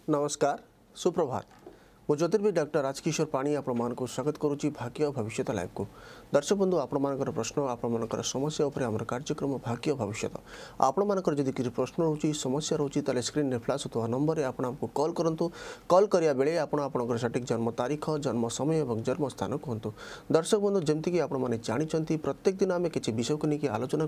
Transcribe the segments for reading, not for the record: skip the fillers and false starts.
नमस्कार सुप्रभात मु ज्योतिर्विद डॉक्टर राजकिशोर पाणी आपण स्वागत करुच्ची भाग्य भविष्य लाइव को दर्शक बंधु आपर प्रश्न आपर समस्या उपर आम कार्यक्रम भाग्य भविष्य आपर जदि किसी प्रश्न रोचे समस्या रोचे ताले स्क्रीन में फ्लाश होता नंबर आपको कॉल करूँ कॉल करा बेले आपंकर सठिक जन्म तारीख जन्म समय और जन्म स्थान कहतु दर्शक बंधु जमीक आपने जानते प्रत्येक दिन आम किसी विषय को लेकिन आलोचना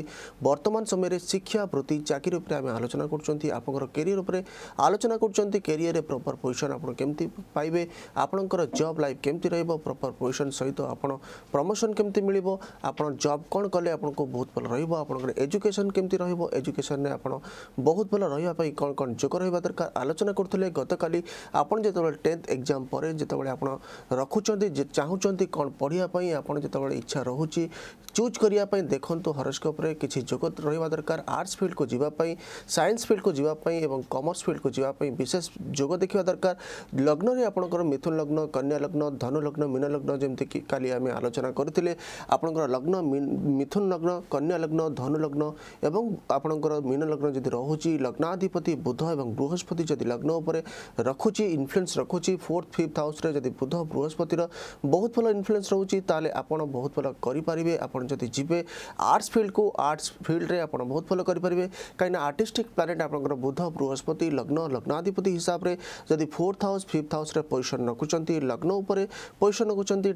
करतमान समय शिक्षा वृत्ति चाकरी आम आलोचना करियर उपर आलोचना कर प्रॉपर पोजिशन आप केमती पाइबे आपणकर जॉब लाइफ केमती रहिबो प्रॉपर पोजिशन सहित आपण प्रमोशन केमती मिलिबो आपण जॉब कोन कले आपनको बहुत भल रहिबो आपणकर एजुकेशन केमती रहिबो एजुकेशन ने आपण बहुत भल रहिबा पई कोन कोन जोग रहिबा दरकार आलोचना करथले गतकाली आपण जेतबेले 10th एग्जाम परे जेतबेले आपण रखुचंती जे चाहुचंती कोन पढिया पई आपण जेतबेले इच्छा रहूची चूज करिया पई देखंतु हॉरोस्कोप रे किछि जोग रहिबा दरकार आर्ट्स फील्ड को जीवा पई साइंस फील्ड को जीवा पई एवं कॉमर्स फील्ड को जीवा पई विशेष जोग देखिबा दरकार लग्न रे आपणकर मिथुन लग्न कन्या लग्न धनु लग्न मीन लग्न जमती कि काली आम आलोचना करथिले आपणकर लग्न मिथुन लग्न कन्या लग्न धनु लग्न एवं आपणकर मीन लग्न जदि रहुची लग्नाधिपति बुध एवं बृहस्पति जदि लग्न उपर रखुची इन्फ्लुएंस रखुची 4th 5th हाउस रे जदि बुध बृहस्पति बहुत भल इन्फ्लुएंस रहउची ताले आपण बहुत भल करि परिबे आपण जदि जिबे आर्ट्स फील्ड को आर्ट्स फील्ड रे आपण बहुत भल करि परिबे काइना आर्टिस्टिक प्लैनेट आपणकर बुध बृहस्पति लग्न लग्नाधिपति हिसाब रे जदि 4th हाउस 5th हाउस रे पोजिशन रखुचंती लग्न उपर पोजिशन रखुचंती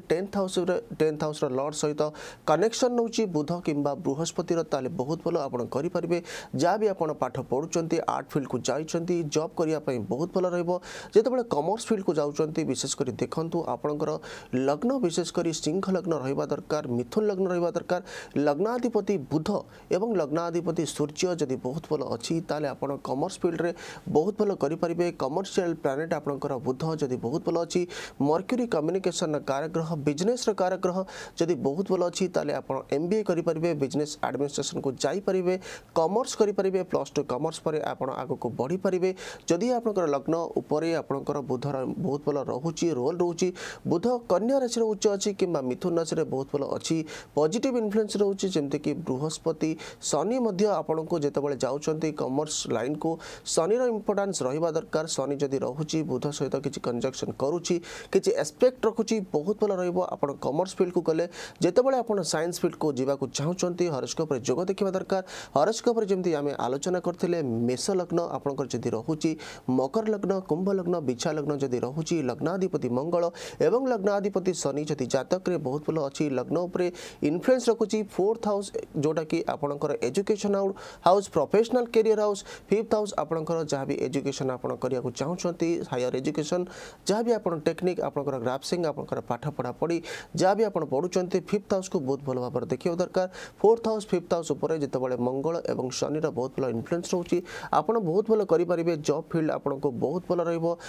10th हाउस लॉर्ड सहित कनेक्शन नउची बुध किंबा बृहस्पति ताले बहुत भल आपण करि परिबे जा भी आपण पाठ पढुचंती आर्ट फील्ड को जाइचंती जॉब करिया पई बहुत भल रहइबो जेतेबेले कॉमर्स फील्ड को जाउचंती विशेष करी देखंतु आपणकर लग्न विशेष करी सिंह लग्न रहिबा दरकार मिथुन लग्न रहिबा दरकार लग्नाधिपति बुध एवं लग्नाधिपति सूर्य जदि बहुत भल अछि ताले आपण कॉमर्स फील्ड रे बहुत भल करि परिबे कमर्शियल प्लैनेट आपणकर बुध जदि बहुत भल अछि मर्क्यूरी कम्युनिकेशन कारग्रह बिजनेस कारग्रह जदि बहुत भल अच्छी ताले आप MBA करें बिजनेस एडमिनिस्ट्रेशन को जापरें कॉमर्स करें +2 कॉमर्स पर आप आग को बढ़ी पारे जदि आप लग्न उपर आपंकर बुधर बहुत भल रोचे रोल रोचे बुध कन्या राशि उच्च अच्छी कि मिथुन राशि बहुत भल अच्छी पॉजिटिव इन्फ्लुएंस रोचे जमीक बृहस्पति शनि आपण को जितेबाला जाऊँच कॉमर्स लाइन को शनि इंपोर्टान्स रहा दरकार शनि जदि रोचे बुध सहित किसी कंजक्शन करुच्ची किसी एस्पेक्ट रखुची बहुत भल रहा कॉमर्स फील्ड को गले जितेबाला आप साइंस फील्ड को जावाक चाहते हॉरोस्कोप जोग देखा दरकार हॉरोस्कोप जमी आम आलोचना करते मेष लग्न आपंकर जदि रोचे मकर लग्न कुंभ लग्न बिछा लग्न जदि रोचे लग्नाधिपति मंगल एवं लग्नाधिपति शनि जदि जातक रे बहुत भल अच्छी लग्न उपर इन्फ्लुएंस रखुची 4th हाउस जोटा कि आपंकर education house professional career house 5th house आपंकर जहाँ भी एजुकेशन आप चाहते हायर एजुकेशन जहाँ भी आप टेक्निक आपंकर ग्राफ्सिंग आपंकर पाठ पढ़ा पढ़ी जहाँ भी आप पढ़ुंट 5th हाउस को बहुत भल भाव देखा दरकार 4th हाउस 5th हाउस उपर जितेबाला मंगल और शनि बहुत भल इन्फ्लुएंस रोचे आप बहुत भल करेंगे जॉब फील्ड आपको बहुत भल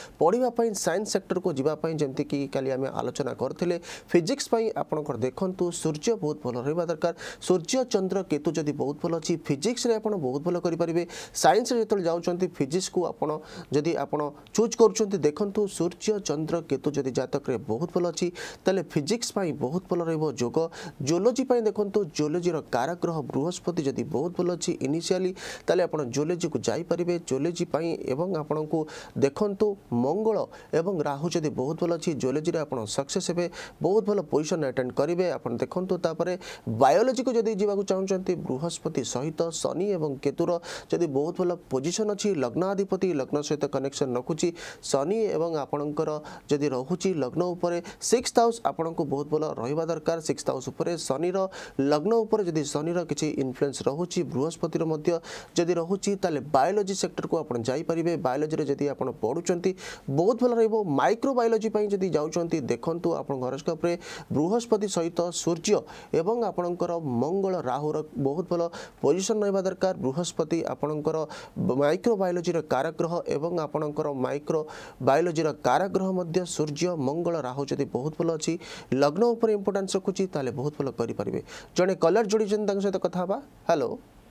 रढ़ाई साइंस सेक्टर को जीवाई जमती कि काली आम आलोचना करते फिजिक्स आपंकर देखु सूर्य बहुत भल रहा दरकार सूर्य चंद्र केतु जदि बहुत भल अच्छी फिजिक्स रे आपन बहुत भल करेंगे साइंस जो जाऊँच फिजिक्स को आपड़ जदि आप चूज कर देखु सूर्य चंद्र केतु जदि जातक रे बहुत भल अच्छी ताले फिजिक्स बहुत भल रोग जियोलॉजी देखो जियोलॉजी कारग्रह बृहस्पति जदि बहुत भल अच्छी इनिशियली ताले आप जियोलॉजी को जापरें जियोलॉजी एवं आपण को देखु मंगल एवं राहु जदि बहुत भल अच्छी जियोलॉजी आप सक्सेस हे बहुत भल पोजिशन अटेंड करेंगे आप देखो बायोलॉजी को जदि जावाक चाहते बृहस्पति सहित शनि एवं केतुर जदि बहुत भल पोजिशन अच्छी लग्नाधिपति लग्न सहित कनेक्शन रखुची शनि एवं आपणकर जदि रोचे लग्न उपर 6th हाउस आपण को बहुत भल रहा दरकार 6th हाउस उपर शनिर लग्न उपर जदि शनिर किसी इन्फ्लुएंस रोचे बृहस्पति जदि रोचे ताले बायोलॉजी सेक्टर को आप जापरें बायोलॉजी जदि आप पढ़ुंट बहुत भल रहा माइक्रो बायोलॉजी जदि जाऊँच देखु आप हॉरोस्कोप बृहस्पति सहित सूर्य एवं आपणकर मंगल राहुर बहुत भल पोजिशन रहा दरकार बृहस्पति आपणकर माइक्रो बायोलॉजी कारग्रह एवं आपणकर माइक्रो बायोलॉजी कारग्रह सूर्य मंगल राहु जदि बहुत भल अच्छी लग्न उपर इंपोर्टेंस रखुची ताले बहुत भल करें जड़े कलर जोड़ी सहित कथा हेलो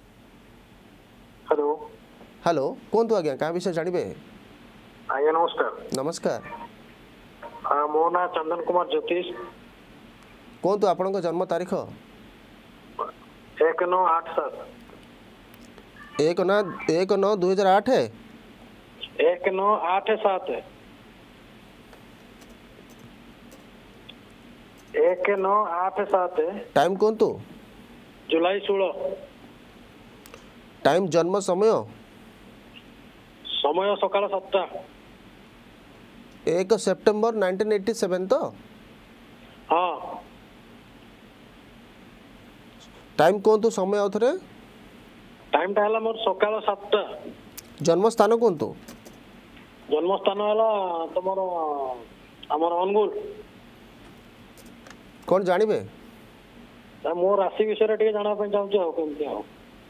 हेलो हेलो कहतु आज्ञा क्या विषय जानवे आज्ञा नमस्कार नमस्कार मो ना चंदन कुमार ज्योतिष कहतु आपण जन्म तारीख 1987 1/9/2008 है 1987 1987 टाइम कहतु जुलाई 16 टाइम जन्म समय समय सकाळ 7टा 1 सेप्टेम्बर 1987 तो हाँ टाइम कहतु समय आउ थे टाइम टा हला मोर सकाळ 7टा जन्म स्थान कहतु जन्म स्थान हला तमर हमर अनुगुल कौन जानवे मो राशि विषय टे जाना पे चाहूँ हो केमती हो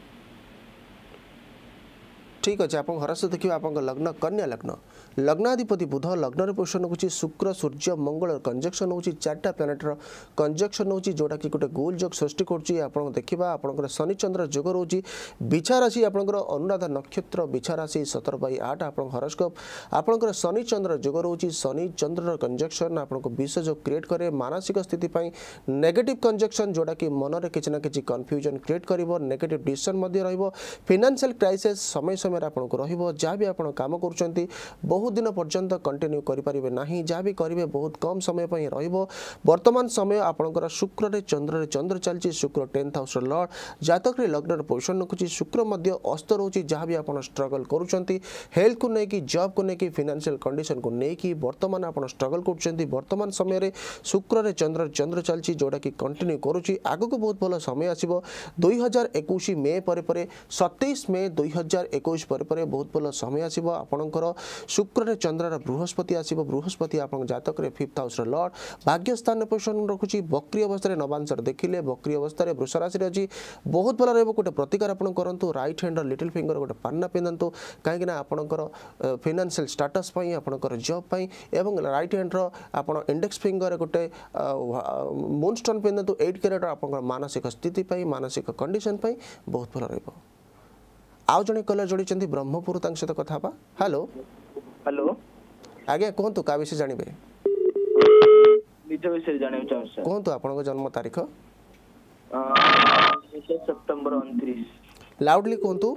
ठीक अच्छे आप घर से देखिए आप लग्न कन्या लग्न लग्नाधिपति बुध लग्न पोषण हो शुक्र सूर्य मंगल कंजक्शन हो चार्टा प्लानेटर कंजक्शन हो जोटा कि गोटे गोल जोग सृष्टि कर देखा आप शनि चंद्र जोग रोचे बिछा राशि आपंकर अनुराधा नक्षत्र बिछा राशि 17/8 आप हरोस्कोप आपंकर शनि चंद्र जोग रोचे शनि चंद्र कंजक्शन आपको विष जो क्रिएट करे मानसिक स्थिति नेगेटिव कंजक्शन जोटा कि मन में किसी ना कि कन्फ्यूजन क्रिएट कर नेगेटिव डिसीजन फाइनेंशियल क्राइसिस समय समय आपको रहा भी आप काम कर बहुत दिन पर्यंत कंटिन्यू करें ना जहाँ भी करेंगे बहुत कम समय वर्तमान समय आपंकर शुक्र चंद्र चंद्र चलती शुक्र 10th हाउस लॉर्ड जातक लग्न पोषण रखुच्छी शुक्र अस्त रोचे जहाँ भी आप स्ट्रगल करुँच हेल्थ को लेकिन जॉब को लेकिन फाइनेंशियल कंडीशन को लेकिन वर्तमान आप स्ट्रगल कर वर्तमान समय शुक्र चंद्र चंद्र चलती जोटा कि कंटिन्यू करुच्ची आग को बहुत भल समय आसो 2021 मे पर 27 मे 2021 पर बहुत भल समय आसो आपणकर शुक्र चंद्र बृहस्पति आसो बृहस्पति आप जातक 5th हाउस लॉर्ड भाग्य स्थान पोषण रखुच्छी बक्री अवस्था नवांश देखिले बक्री अवस्था वृष राशि अच्छी बहुत भल रहा गोटे प्रतिकार आप करूँ राइट हैंड लिटिल फिंगर गोटे पान्ना पिंधतु कहीं आपणकर फाइनेंशियल स्टाटस आपणकर जॉब एवं राइट हैंड आप इंडेक्स फिंगर गोटे मून स्टोन पिंधतु 8 कैरेट आप मानसिक स्थिति मानसिक कंडीशन बहुत भल रहा आउ जड़े कलर जोड़ी ब्रह्मपुर सहित कथा हेलो हेलो आज्ञा कहतु क्या विषय जानवे निज विषय जाना चाहूँ सर कहतु आपन जन्म तारीख 19 सेप्टेम्बर 29 लाउडली कहतु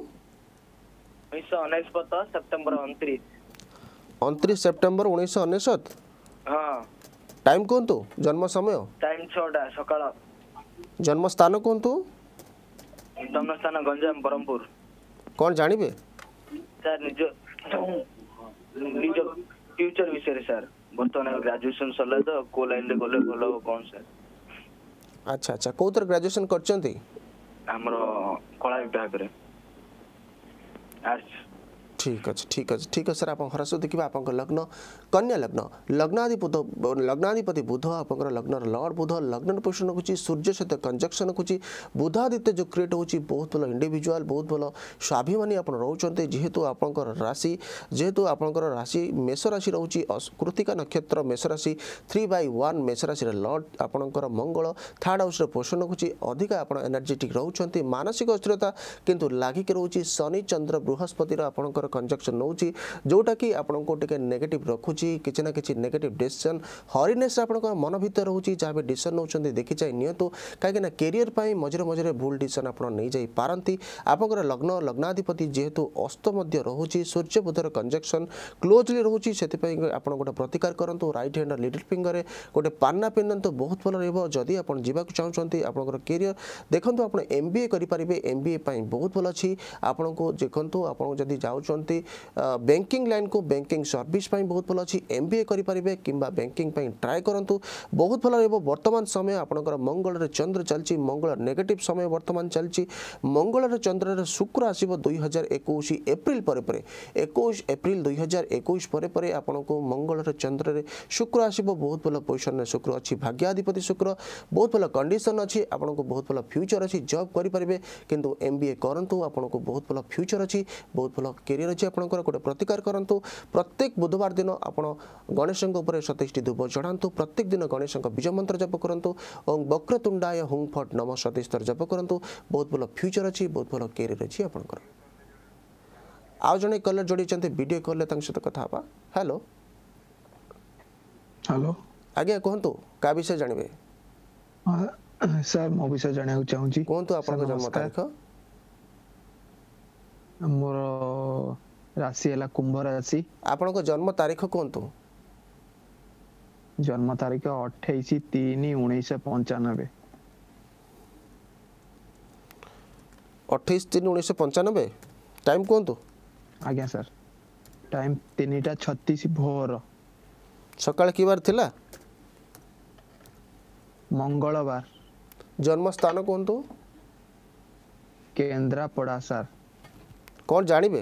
1999 सेप्टेम्बर 29 29 सेप्टेम्बर 1999 हाँ टाइम कहतु जन्म समय टाइम 6टा सकाळ जन्म स्थान कहतु जन्म स्थान गंजाम ब्रह्मपुर कौन जानवे सर निज निज फ्यूचर विषय सर बर्तमान ग्रेजुएशन सरला तो को लाइन रे गले भलो कौन सर अच्छा अच्छा कौतर ग्रेजुएशन करचंती हमरो कला विभाग रे आर्ट्स ठीक अच्छे सर आप हरस देखिए आप लग्न कन्या लग्न लग्नाधिपति बुध आप लग्न लॉर्ड बुध लग्न पोषण रखुच्छी सूर्य सहित कंजक्शन रखुच्छी बुधादित्य जो क्रिएट होची बहुत भल इंडिविजुआल बहुत भल स्वाभिमानी आप रोचे जेहेतु आपंकर राशि जेहेतु आपंकर राशि मेष राशि रोचे कृतिका नक्षत्र मेष राशि 3/1 मेष राशि लॉर्ड आपंकर मंगल 3rd हाउस पोषण रखुच्छी अधिका आप एनर्जेटिक रोचे मानसिक अस्थिरता किंतु लागिक रोचे शनि चंद्र बृहस्पति आपंकर कंजक्शन नौची जोटा कि आपको टे नेगेटिव रखुच्छी किसी ना कि नेगेटिव डिसीजन हरिनेस आप मन भर रोचे जहाँ भी डिसीजन नौकरी देखी चाहिए नियंतु कहीं कैरियर मझे मझे भूल डिसीजन आप नहीं जाई पारती आपंकर लग्न लग्नाधिपति जेहेतु अस्त रोचे सूर्य बुधर कंजक्शन क्लोजली रोचे से आप गोटे प्रतिकार करूँ राइट हैंड लिटिल फिंगर गोटे पान्ना पिंधतु बहुत भल रही आप जावाक चाहते आपंकर कैरियर देखो आप MBA करेंगे MBA बहुत भल अच्छी आपन को देखो आप जाऊँ बैंकिंग लाइन को बैंकिंग सर्विस बहुत भल अच्छी MBA करेंगे कि बैंकिंग ट्राए करूँ बहुत भल रहा वर्तमान समय आपंकर मंगल चंद्र चलती मंगल नेगेटिव समय वर्तमान चलती मंगल चंद्र शुक्र आसो 2021 एप्रिल पर 21 एप्रिल 2021 पर आपन को मंगल चंद्र शुक्र आसो बहुत भल पोजिशन शुक्र अच्छी भाग्याधिपति शुक्र बहुत भल कंडीशन अच्छी आपन को बहुत भल फ्यूचर अच्छी जॉब करेंगे किंतु MBA करूँ आपन को बहुत भल फ्यूचर अच्छी बहुत भल कैरियर अच्छी आपंकर गोटे प्रतिकार करूँ प्रत्येक बुधवार दिन आप गणेश 27 धूप चढ़ातु प्रत्येक दिन गणेश बीज मंत्र जप करूँ और वक्रतुंडाय हुं फट नम 27 थर जप करूँ बहुत भल फ्यूचर अच्छी बहुत भल कैरियर अच्छी आपंकर आउ जड़े कलर जोड़ी वीडियो कॉल सहित कथा हेलो हेलो आज्ञा कहतु क्या विषय जानवे सर मो विषय जाना चाहूँ कहतु आप जन्म तारीख मोर राशि है कुंभ राशि आपनको जन्म तारीख कहतु जन्म तारीख 28/3/1995 28/3/1995 टाइम कहतु आज्ञा सर टाइम 3:36 भोर सकाळ कि बार थिला मंगलवार जन्म स्थान कहतु केन्द्रापड़ा सर कौन जानवे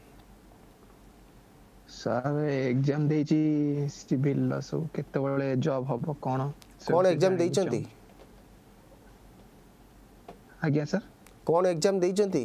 सर एग्जाम देची सिविल सब केतेबेले जॉब हबो कौन एग्जाम देइचंती आज्ञा सर कौन एग्जाम देइचंती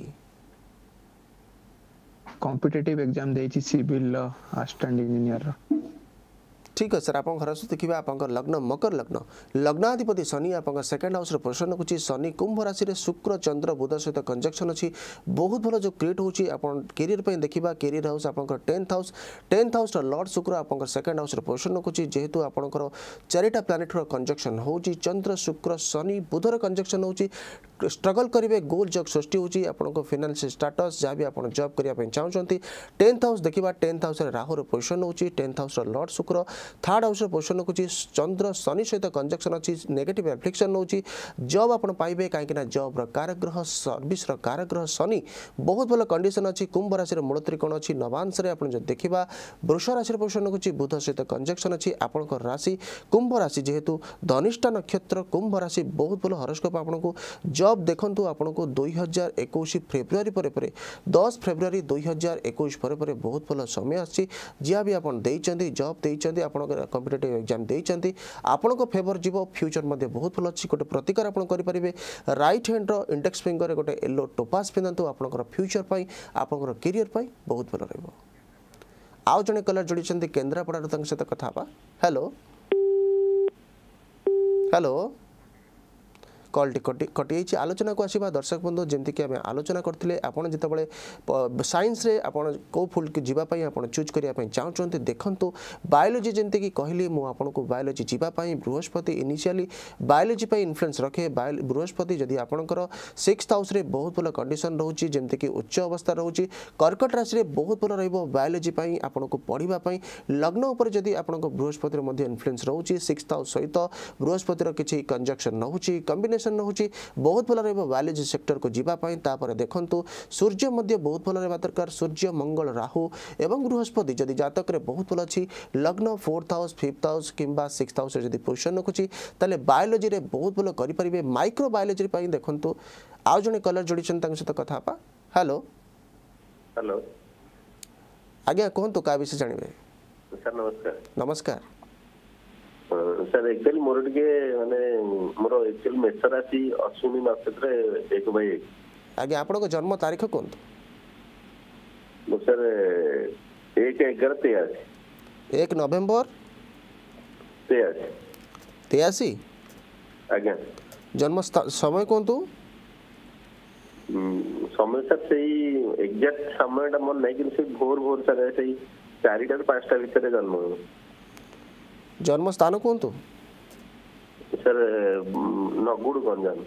कॉम्पिटिटिव एग्जाम देची सिविल असिस्टेंट इंजीनियर ठीक है सर आप घर देखिए आप लग्न मकर लग्न लग्नाधिपति शनि आप सेकेंड हाउस पोजिशन रखुच्छी शनि कुंभ राशि शुक्र चंद्र बुध सहित कंजक्शन अच्छी बहुत भल जो क्रिएट होची कैरियर पे देखा कैरियर हाउस आप 10th हाउस लॉर्ड शुक्र आप सेकेंड हाउस पोजिशन रखुच्छी जेहेतु आपंकर चारिटा प्लानेट कंजक्शन होची चंद्र शुक्र शनि बुधर कंजक्शन होची स्ट्रगल करेंगे गोल जग सृष्टि होची आपन फाइनेंशियल स्टेटस जहाँ भी आप जॉब करने चाहते 10th हाउस देखा 10th हाउस राहुर पोजिशन होची 10th house lord Shukra third house position रखुच्छी चंद्र शनि सहित कंजक्शन अच्छी नेगेटिव एफ्लिक्शन होची जॉब आप पाइबे कहीं जॉब कारग्रह सर्विस कारग्रह शनि बहुत भल कंडीशन अच्छी कुंभ राशि मूल त्रिकोण अच्छी नवांश देखा वृष राशि पोजिशन रखुच्छी बुध सहित कंजक्शन अच्छी आपण राशि कुंभ राशि जेहेतु धनिष्ठा नक्षत्र कुंभ राशि बहुत भल हरोस्कोप आपको जॉब देखंतु आपको 2021 फेब्रुआरी पर 10 फेब्रुआरी 2021 पर बहुत भल समय आसी जहाँ भी आप जॉब देते आप कॉम्पिटिटिव एग्जाम देते आपण फेवर जीव फ्यूचर मध्य बहुत भल अच्छी गोटे प्रतिकार आप करेंगे राइट हैंड इंडेक्स फिंगर गोटे येलो टोपास पिंधु आपंकर फ्यूचर पर आपंकर कैरियर पर बहुत भल रहा आउ जड़े कलर जोड़ी केन्द्रापड़ा सहित कथा हेलो हेलो कॉलटी कटि आलोचना को आसवा दर्शक बंधु जमीक आम आलोचना करते आपड़ जिते साइंस रे आपड़ कौ फील्ड को जीवाई आप चूज करने चाहते देखूँ बायोलोजी जमीक कहली मुझे बायोलोजी जीवाई बृहस्पति इनिशियली बायोलोजी इन्फ्लुएंस रखे बृहस्पति जदि आपंकर 6th हाउस रे बहुत भल कंडीशन रोचे जमीक उच्च अवस्था रोचे कर्कट राशि बहुत भल रयोलॉजी आपन को पढ़ाई लग्न उपर जदि आप बृहस्पति इन्फ्लुएंस रोचे 6th हाउस सहित बृहस्पतिर किसी कंजक्शन रोचे कम्बिनेशन रोचे बहुत भल बायोलॉजी सेक्टर को जीवाई देखु सूर्य मध्य बहुत भल रहा दरकार सूर्य मंगल राहु एवं बृहस्पति जदि जातक बहुत भल अच्छी लग्न 4th हाउस 5th हाउस किंबा 6th हाउस जदि पोजिशन रखुच्छी ताले बायोलॉजी रे बहुत भल करेंगे माइक्रो बायोलॉजी देखु आउ जड़े कलर जोड़ी सहित कथा हेलो हेलो आज्ञा कहतु क्या विषय जानवे सर नमस्कार नमस्कार सर एक्चुअली मोर टिके माने मोर एक्चुअली मेष राशि अश्विनी नक्षत्र 1/1 आज्ञा आपन जन्म तारीख कहतु मो सर 1/11/83 1 नवेम्बर 83 आज्ञा जन्म समय कहतु समय सर से एग्जैक्ट समय मन नहीं कि भोर भोर सर से 4टा ରୁ 5ଟା ଭିତରେ जन्म जन्म स्थान कहतु सर नगुड़ गंजाम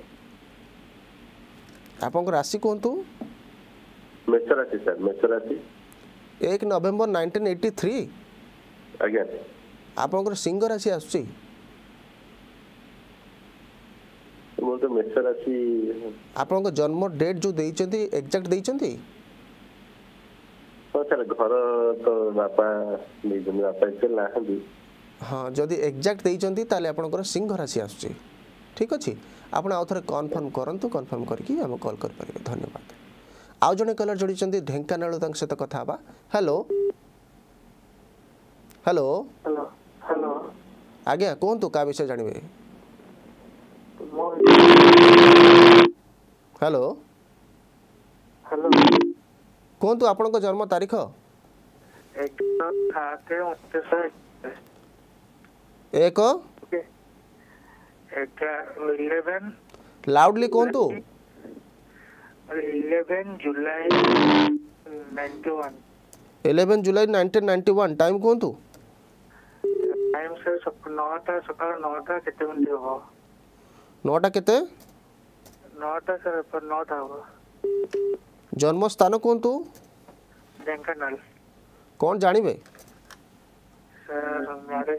आपन राशि कहतु मेष राशि सर मेष राशि 1 नवेम्बर 1983 आज्ञा आपन सिंह राशि आसुची मोर तो मेष राशि आपन जन्म डेट जो देइचंती एग्जैक्ट देइचंती हाँ सर घर तो बापा एक्चुअली ना हाँ जदि एग्जैक्ट देइचंती ताले आपनकर सिंह राशि आसुची ठीक अच्छे आप आउ थे कन्फर्म करूँ कन्फर्म करके आम कॉल करेंगे धन्यवाद आउ जड़े कलर जोड़ी ढेंकानाल सहित कथा हेलो हेलो हेलो हेलो आज्ञा कहतु क्या विषय जानवे हेलो हेलो कहतु आपन जन्म तारीख 1 11 लाउडली कहतु 11 जुलाई 91 11 जुलाई 1991 टाइम कहतु टाइम सर 9टा सकाळ 9टा केते मिनिट हो 9टा केते 9टा सर पर 9टा हो जन्म स्थान कहतु ढेंकानाल कौन जानवे सर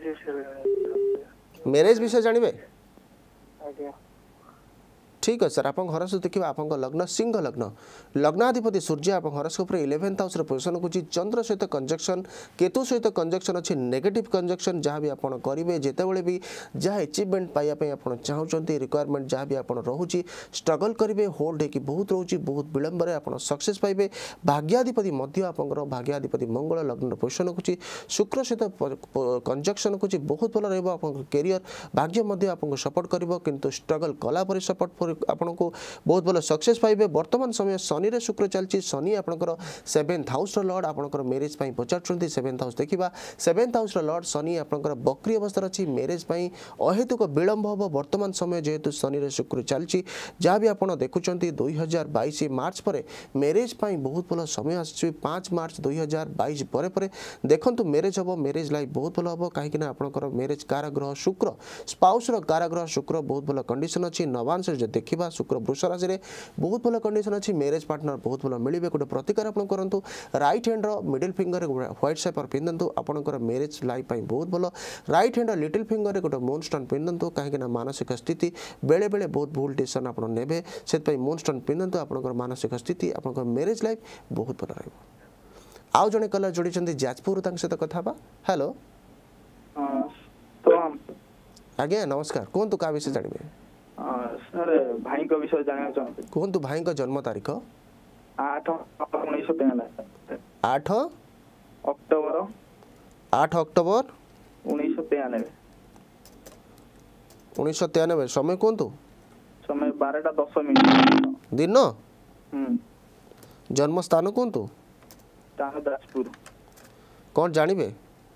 मैरिज मैरेज विषय जानवे आज्ञा ठीक है सर आप हरस देखिए आप लग्न सिंह लग्न लग्नाधिपति सूर्य आप हरस्कोप 11th हाउस पोजिशन को चंद्र सहित कंजक्शन केतु सहित कंजक्शन अच्छी नेगेटिव कंजक्शन जहाँ भी आप करेंगे जितेबाला भी जहाँ अचिवमेंट पाइबापी आप चाहते रिक्वायरमेंट जहाँ भी आप रोचे स्ट्रगल करेंगे होल्ड होगी बहुत रोचे बहुत विलंब आप सक्सेस पाइबे भाग्याधिपति भाग्याधिपति मंगल लग्न पोजिशन को शुक्र सहित कंजक्शन को बहुत भल रहा कैरियर भाग्य आपको सपोर्ट कर किंतु स्ट्रगल कलापर सपोर्ट आपन को बहुत भल सक्सेस पाइबे वर्तमान समय शनि रे शुक्र चलती शनि आपनकर 7th हाउस लॉर्ड आपनकर मैरिज पई पचारछंती 7th हाउस देखिबा 7th हाउस लॉर्ड शनि आपनकर बक्री अवस्था अछि मैरिज पई अहेतुक विलंब हो वर्तमान समय जेहेतु शनि रे शुक्र चलती जहाँ भी आपन देखुचंती 2022 मार्च पर मैरिज पई बहुत भल समय आछि 5 मार्च 2022 परे परे देखंतु मैरिज हो मैरिज लाइफ बहुत भल हो काहे कि ना आपनकर मैरिज काराग्रह शुक्र स्पाउस रो काराग्रह शुक्र बहुत भल कंडीशन अछि नवांश देखा शुक्र वृष राशि में बहुत भल कंडीशन अच्छी मैरिज पार्टनर बहुत भल मिले गोटे प्रतिकार आप करूँ right hand middle finger white sapphire पिंधतु आपंकर मैरिज लाइफ बहुत भल राइट हैंड लिटिल फिंगर गोटे मून स्टोन पिंधतु कहीं मानसिक स्थिति बेले बेले बहुत भूल डिसीजन आप ने से मून स्टोन पिंधतु आपंकर मानसिक स्थिति आपंकर मैरिज लाइफ बहुत भल रहा आउ जड़े कलर जोड़ी जाजपुर सहित कथा हेलो आज्ञा नमस्कार कहतु क्या विषय जानवे सर भाई को विषय जानना चाहते कहतु भाई का जन्म तारीख 8 1993 8 अक्टोबर 8 अक्टोबर 1993 1993 समय कहतु समय 12:10 दिन जन्म स्थान कहतु जाजपुर कौन जानवे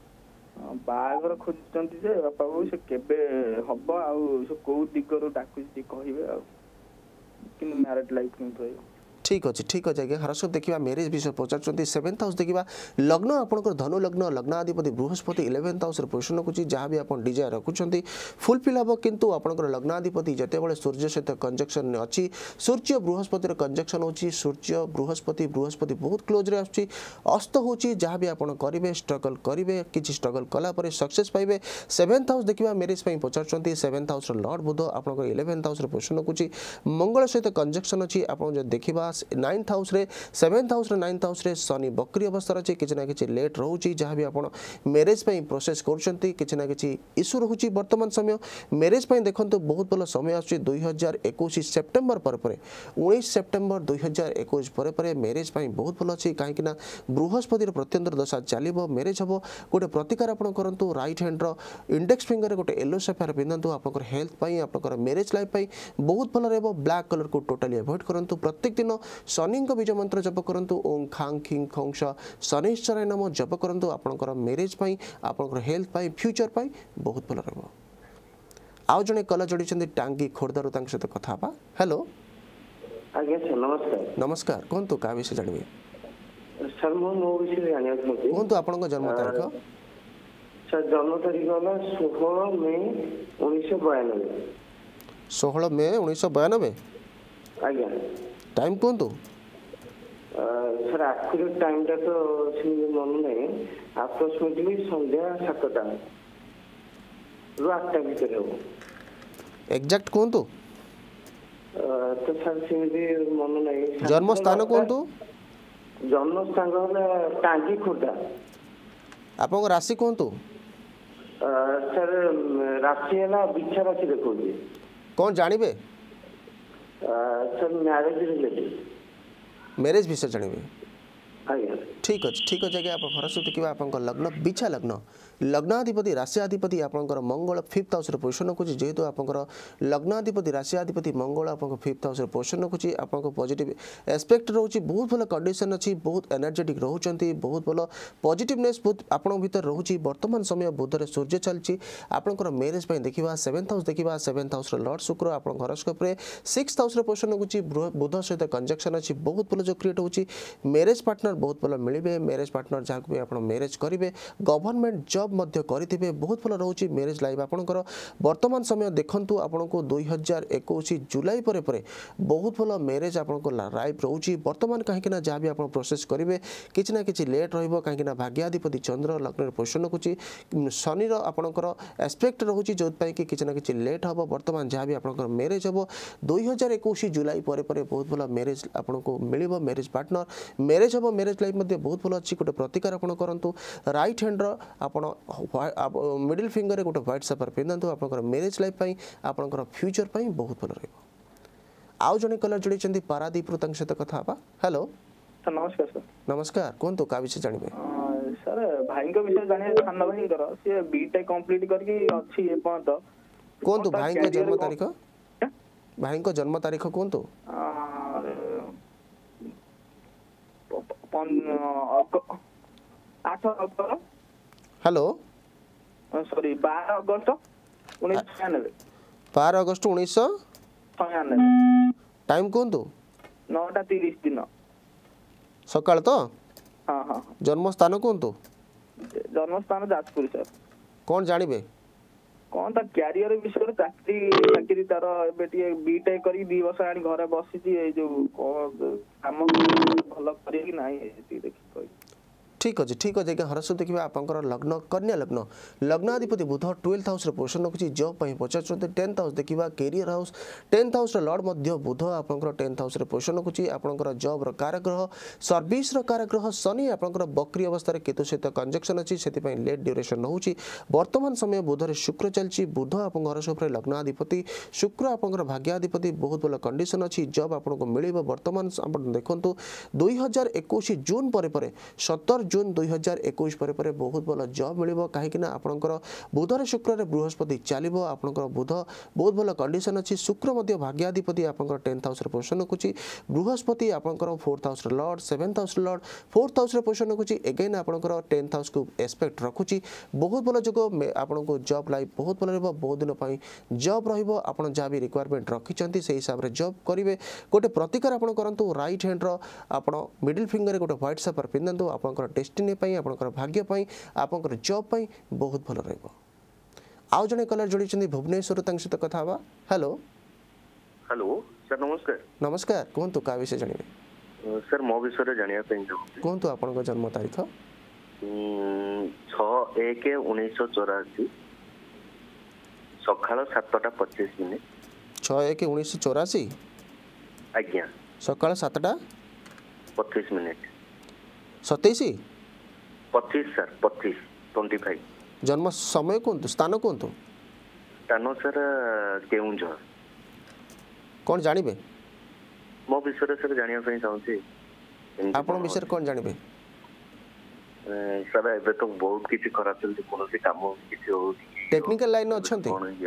बाहागर खोजुଛନ୍ତି ଯେ ବାପା ବୋଉ ସେ କେବେ ହବ ଆଉ ସେ କୋଉ ଦିଗରୁ ଡାକୁଛି କହିବେ ଆଉ କିନ୍ତୁ ମ୍ୟାରେଜ୍ ଲାଇଫ୍ କେମିତି ରହିବ ठीक अच्छे आज्ञा हरस देखा मैरिज विषय पचार 7th हाउस देखा लग्न आपंकर धनु लग्न लग्नाधिपति बृहस्पति 11th हाउस पोजिशन को जहाँ भी आप डिजायर रखुंट फुलफिल हम किंतु आपंकर लग्नाधिपति जितेबाला सूर्य सहित कंजक्शन अच्छी सूर्य बृहस्पति कंजक्शन होची सूर्य बृहस्पति बहुत क्लोज रे आछी अस्त होची जहाँ भी आप करेंगे स्ट्रगल करेंगे किसी स्ट्रगल कलापर सक्सेस पाइबे 7th हाउस देखा मैरिज पचार 7th हाउस लॉर्ड बुध आप 11th हाउस पोजिशन को मंगल सहित कंजक्शन अच्छी आप देखा 9th हाउस रे 7th हाउस रे 9th हाउस रे शनि बक्री अवस्था अच्छी किसी ना कि लेट रोचे जहाँ भी आप मैरिज प्रोसेस कर किसी ना कि इश्यू रोचे वर्तमान समय मैरिज देखो बहुत भल समय आस 2021 सेप्टेम्बर पर 19 सेप्टेम्बर 2021 पर मैरिज बहुत भल अच्छी कहीं बृहस्पति प्रत्यंतर दशा चलो मैरिज हम गोटे प्रतिकार आप करूँ राइट हैंड इंडेक्स फिंगर गोटे येलो सेफायर पिंधतु आप हेल्थ आप मैरिज लाइफ बहुत भल रहा ब्लैक कलर को टोटाली अवॉइड करूँ प्रत्येक दिन शनि बीज मंत्र जप करूँ ओं खांग खिंग खोंश शनिश्चराय नम जप करूँ आपंकर मैरिज आपंकर हेल्थ फ्यूचर बहुत भल रहा आउ जड़े कला जोड़ी टांगी खोर्धारू सहित कथा हेलो आज्ञा सर नमस्कार नमस्कार कहतु क्या विषय जानवे सर मो विषय जाना कहतु आपन जन्म तारीख सर जन्म तारीख होला 16 मई 1992 16 मई 1992 आज्ञा टाइम कहतु सर एक्यूरेट टाइम टा तो मन नहीं अप्रोक्सीमेटली संध्या 7टा रु 8टा भीतर हो एग्जैक्ट कहतु तो सर सेमती मन नहीं जन्म स्थान कहतु जन्म स्थान होला टांगी खोर्धा आपन राशि कहतु सर राशि है बिछा राशि देखो कौन जानवे सर मैरिज रिलेटेड मैरिज विषय जानवे आज्ञा ठीक अच्छे आज्ञा आप भरस देखा आप लग्न बिछा लग्न लग्नाधिपति राशियाधिपति आपंकर मंगल 5th हाउस पोजिशन को जेहेतु आपंकर लग्नाधिपति राशियाधिपति मंगल आप 5th हाउस पोजिशन को आपको पॉजिटिव एस्पेक्ट रोचे बहुत भल कंडीशन अच्छी बहुत एनर्जेटिक रोचंती बहुत भल पॉजिटिवनेस बहुत आपण भीतर रोचे वर्तमान समय बुधरे सूर्य चलती आपंकर मैरिज देखा 7th हाउस देखा 7th हाउस लॉर्ड शुक्र आप हॉरोस्कोप 6th हाउस पोजिशन को बुध सहित कंजक्शन अच्छी बहुत भल जो क्रिएट होची मैरिज पार्टनर बहुत भल मिले मैरेज पार्टनर जहाँ भी आप मैरेज करेंगे गवर्नमेंट जॉब करेंगे बहुत भल रोचे मैरेज लाइफ आपंकर वर्तमान समय देखूँ आपन को 2021 जुलाई पर बहुत भल मैरेज आपको लाइफ रोचे वर्तमान कहीं जहाँ भी आप प्रोसेस करेंगे किसी ना कि लेट रही भाग्याधिपति चंद्र लग्न पोषण कुछ शनि आपंकर एस्पेक्ट रोचे जो कि किसी ना कि लेट हम वर्तमान जहाँ भी आप मैरेज हम 2021 जुलाई पर बहुत भल मैरेज आपको मिल मैरेज पार्टनर मैरेज हम मैरेज लाइफ बहुत भल अच्छी गोटे प्रतिकार आप करूँ राइट हैंड आप मिडिल फिंगर गोटे व्हाइट सेपर पिंधु आप मैरेज लाइफ आपंकर फ्यूचर बहुत भल रही आउ जड़े कलर जोड़ी पारादीप सहित कथा हेलो सर नमस्कार सर नमस्कार कहतु क्या विषय जानवे सर भाई विषय जाने सान भाई सी बीटेक कंप्लीट करके अच्छी एपर्यंत कहतु भाई जन्म तारीख भाई जन्म तारीख कहतु 8 अक्टोबर हेलो सॉरी 12 अगस्त 1996 12 अगस्त 1996 टाइम कहतु 9:30 दिन सकाल तो हाँ हाँ जन्म स्थान कहतु जन्म स्थान जाजपुर सर कौन जानवे कौन ता क्यारियर विषय चाकरी तार बीटेक कर 2 वर्ष आनी घर बसी जो काम भल कर देखिए ठीक अच्छे आज्ञा हरस देखिए आपंकर लग्न कन्या लग्न लग्नाधिपति बुध 12th हाउस पोषण रखुच्छी जॉब पचार 10th हाउस देखा career house 10th house lord Budh आपंकर 10th हाउस पोषण रखुच्छी आपंकर जॉब कारग्रह सर्विस कारग्रह शनि आपंकर बक्री अवस्था केतु सहित कंजक्शन अच्छी से लेट ड्यूरेशन रोचे वर्तमान समय बुधरे शुक्र चलती बुध आप घर सब लग्नाधिपति शुक्र आपंकर भाग्याधिपति बहुत भल कंडीशन अच्छी जॉब आपको मिल वर्तमान देखो 2021 जून पर 17 जून 2021 पर बहुत भल जॉब मिल कहीं आपंकर बुधरे शुक्र बृहस्पति चलो आपंकर बुध बहुत भल कंडीशन अच्छी शुक्र भाग्याधिपति आपंकर 10th हाउस पोषण रखुच्छी बृहस्पति आपंकर 4th house lord 7th house lord 4th house पोषण रखुच्छी एगेन आपंकर 10th हाउस को एस्पेक्ट रखुच्छी बहुत भल जोग आपको जॉब लाइफ बहुत भल रहा बहुत दिन पर जॉब रहा जहाँ भी रिक्वायरमेंट रखिंट से हिसाब से जॉब करेंगे गोटे प्रतिकार आप करूँ राइट हैंड आप मिडिल फिंगर गोटे व्हाइट सेपर पिंधु आपंकर डेस्टिनी आपंकर भाग्य आपंकर जॉब बहुत भल रहा आउ जड़े कलर जोड़ी भुवनेश्वर सहित कथा हेलो हेलो सर नमस्कार नमस्कार कहतु क्या विषय जानवे सर मो विषय जानिया कहतु आप जन्म तारीख 6/1/1984 सकाल 7:25 6/1/1984 आज्ञा सकाल 7:25 27 सर 25 जन्म समय कहतु स्थान कहतु स्थान सर केउंझर कौन जानवे मो विषय सर जानिया चाहूँगी आपण विषय कौन जानवे सर एबे तो बहुत किसी खराब चलती कौन सी काम किसी हो टेक्निकल लाइन अच्छी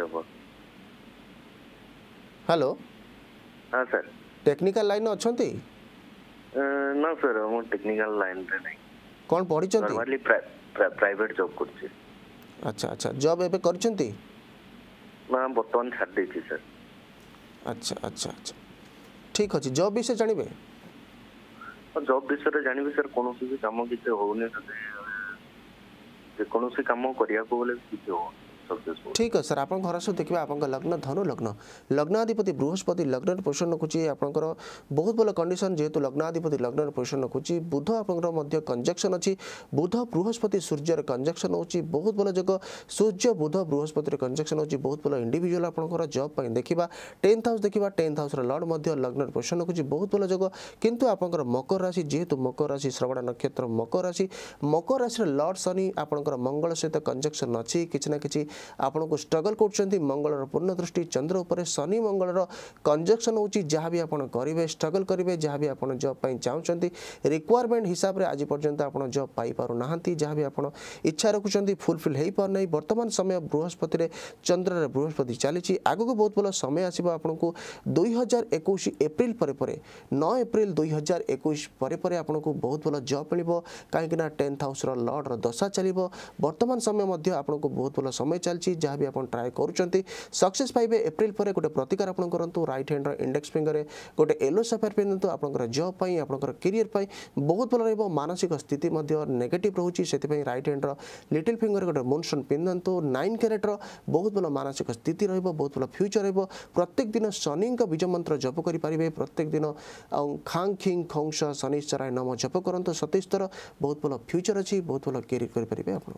हेलो हाँ सर टेक्निकल लाइन अच्छी ना सर मो टेक्निकल लाइन रे नहीं कौन पढ़ी नॉर्मली प्राइवेट जॉब करछि अच्छा अच्छा जॉब एबे करछंती ना बर्तमान छाड़ देछि सर अच्छा अच्छा अच्छा ठीक अछि जॉब विषय जानबे जॉब विषय जानबे सर कोनो भी काम किते होने जे कोनो से काम करिया को बोले किते हो ठीक है सर आप घर सब देखिए आप लग्न धनु लग्न लग्नाधिपति बृहस्पति लग्न पोषण रखुच्छी आपंकर बहुत भल कंडीशन जेहेतु लग्नाधिपति लग्न पोषण रखुच्छी बुध आपंकर कंजक्शन अच्छी बुध बृहस्पति सूर्यर कंजक्शन होची बहुत भल जग सूर्य बुध बृहस्पति कंजक्शन होची बहुत भल इंडिविजुअल आपंकर जॉब देखा 10th हाउस देखा 10th हाउस लॉर्ड लग्न पोषण रखुच्छी बहुत भल जग किंतु आपंकर मकर राशि जेहेतु मकर राशि श्रवण नक्षत्र मकर राशि लॉर्ड शनि आपंकर मंगल सहित कंजक्शन अच्छी किसी ना कि आपन को स्ट्रगल कर मंगलर पूर्ण दृष्टि चंद्र उपर शनि मंगलर कंजक्शन होची जहाँ भी आपन करेंगे स्ट्रगल करेंगे जहाँ भी आपन जॉब पाई चाहते रिक्वायरमेंट हिसाब से आज पर्यंत आपन जॉब पाई पारु नाहंती जहाँ भी आपन इच्छा रखुचंती फुलफिल हो पार नहीं वर्तमान समय बृहस्पति चंद्र बृहस्पति चली आगक बहुत भल समय आसो आपको 2021 एप्रिल पर 9 एप्रिल 2021 पर आपको बहुत भल जॉब मिल कहीं 10th हाउस लॉर्ड दशा चलो वर्तमान समय आपको बहुत भल समय चलती जहाँ भी आप ट्राए कर सक्सेस पाइबे एप्रिल पर गोटे प्रतिकार आप करूँ राइट हैंड इंडेक्स फिंगर गोटे येलो सफेयर पिंधु आपंकर जॉब पाई आपंकर करियर पाई बहुत भल रहिबो मानसिक स्थिति नेगेटिव रोचे से राइट हैंड लिटिल फिंगर गोटे मूनस्टोन पिंधु 9 कैरेट बहुत भल मानसिक स्थिति रहिबो बहुत भल फ्यूचर रहिबो प्रत्येक दिन शनि बीज मंत्र जप करें प्रत्येक दिन खांग खिंग खौंस शनिश्चराय नम जप करंतु 27 थर बहुत भल फ्यूचर अच्छी बहुत भल कैरियर करेंगे आप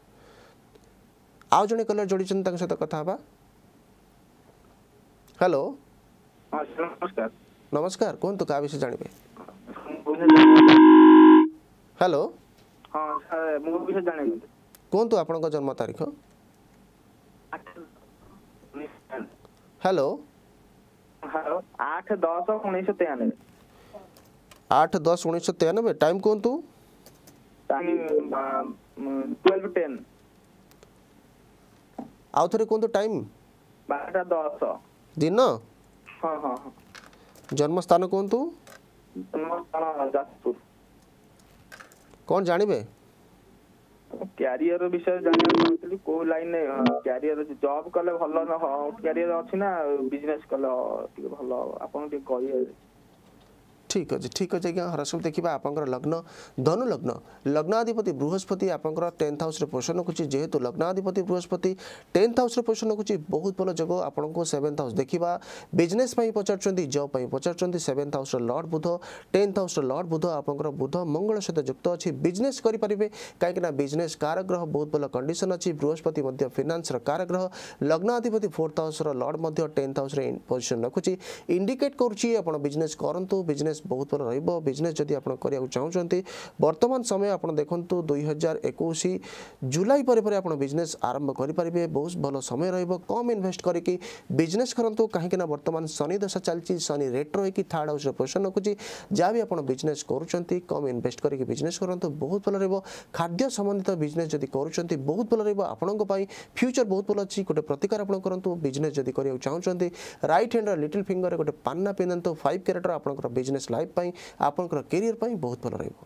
आउ जड़े कलर जोड़ी सहित कथा हवा हेलो हाँ सर नमस्कार नमस्कार कहतु क्या विषय जानवे हेलो हाँ सर मो विषय जाने कहतु आपण जन्म तारीख हेलो हेलो 8/10/1993 8/10/1993 टाइम कहतु टाइम 12:10 आउ थे कहतु टाइम 12:10 दिन हाँ हाँ हाँ जन्म स्थान कहतु जाजपुर कौन जानवे क्यारियर विषय जानी को लाइन क्यारियर जॉब कले भल न क्यारियर अच्छी ना बिजनेस कले भल आपन कहिए ठीक अच्छे आज्ञा हरसम देखा आपंकर लग्न धनु लग्न लग्नाधिपति बृहस्पति आपंकर 10th हाउस रे पोषण रखुची जेहेतु लग्नाधिपति बृहस्पति 10th हाउस रे पोषण रखुची बहुत भल जग आपको 7th हाउस देखा बिजनेस पचार जॉब पचार 7th house lord Budh 10th house lord Budh आपंकर बुध मंगल सहित युक्त अच्छी बिजनेस करेंगे कहीं बिजनेस कारग्रह बहुत भल कंडीशन अच्छी बृहस्पति फाइनेंस कारग्रह लग्नाधिपति 4th house lord 10th house position रखुची इंडिकेट करुच्ची बिजनेस करूँ बिजनेस बहुत भल रहिबो बिजनेस जदि आपण करिया चाहूचंती वर्तमान समय आपण देखंतु 2021 जुलाई पर आपण बिजनेस आरंभ करि परिबे बहुत भल समय रहिबो कम इन्वेस्ट करिकि बिजनेस करंतु काहे कि ना वर्तमान शनि दशा चलची शनि रेट्रो कि 3rd हाउस रे पोषण रखुची जा भी आपण बिजनेस करूचंती कम इन्वेस्ट करिकि बिजनेस करंतु बहुत भल रहिबो खाद्य संबंधित बिजनेस जदि करूचंती बहुत भल रहिबो आपणक पई फ्यूचर बहुत भल अछि गोटे प्रतिकार आपण करंतु बिजनेस जदि करिया चाहूचंती राइट हैंड लिटिल फिंगर गोटे पान्ना पिनंतु 5 कैरेट आपणकर बिजनेस लाइफ पाई आपनकर करियर पाई बहुत भल रहिबो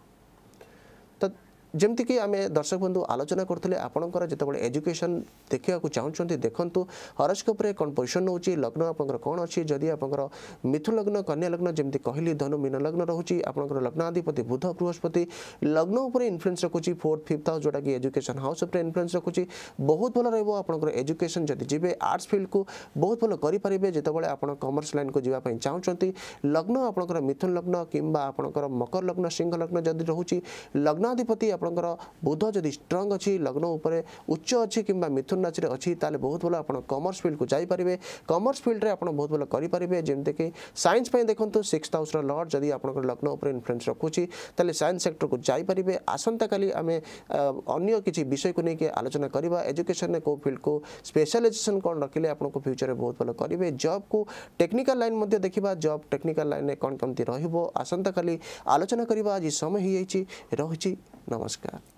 तो जमती कि आम दर्शक बंधु आलोचना करते आपंकर जो एजुकेशन देखा चाहते देखूँ हॉरोस्कोप रे कौन पोजिशन नौ लग्न आपंकर कौन अच्छी जदि आपंकर मिथुन लग्न कन्या लग्न जमी कहली धनु मीन लग्न रोचे आपंकर लग्नाधिपति बुध बृहस्पति लग्न उपर इन्फ्लुएंस रखुची 4th 5th हाउस जोटा कि एजुकेशन हाउस उपर इन्फ्लुएंस रखुची बहुत भल रहिबो आपंकर एजुकेशन जदि जीवे आर्ट्स फील्ड को बहुत भल करेंगे जितेबाला आप कॉमर्स लाइन को जीवाई चाहते लग्न आपंकर मिथुन लग्न किंबा आपंकर मकर लग्न सिंह लग्न जदि रोचे लग्नाधिपति आपंकर बुध जदि स्ट्रंग अच्छी लग्न उपर उच्च अच्छी किंबा मिथुन राशि अच्छी ताले बहुत भल आप कॉमर्स फील्ड को जाइपारे कॉमर्स फील्ड रे आप बहुत भल करेंगे जमती कि साइंस देखो 6th हाउस लॉर्ड जदि आप लग्न उपर इन्फ्लुएंस रखुची ताले साइंस सेक्टर को जाइपारे आसंता काली आम अन्य किसी विषय को लेकिन आलोचना करवा एजुकेशन में को फील्ड को स्पेशलाइजेशन कौन रखिले आपको फ्यूचर में बहुत भल करेंगे जॉब को टेक्निकल लाइन देखा जॉब टेक्निकल लाइन में कौन कमती रहिबो आसंता काली आलोचना करवा आज समय ही रही नमस्कार।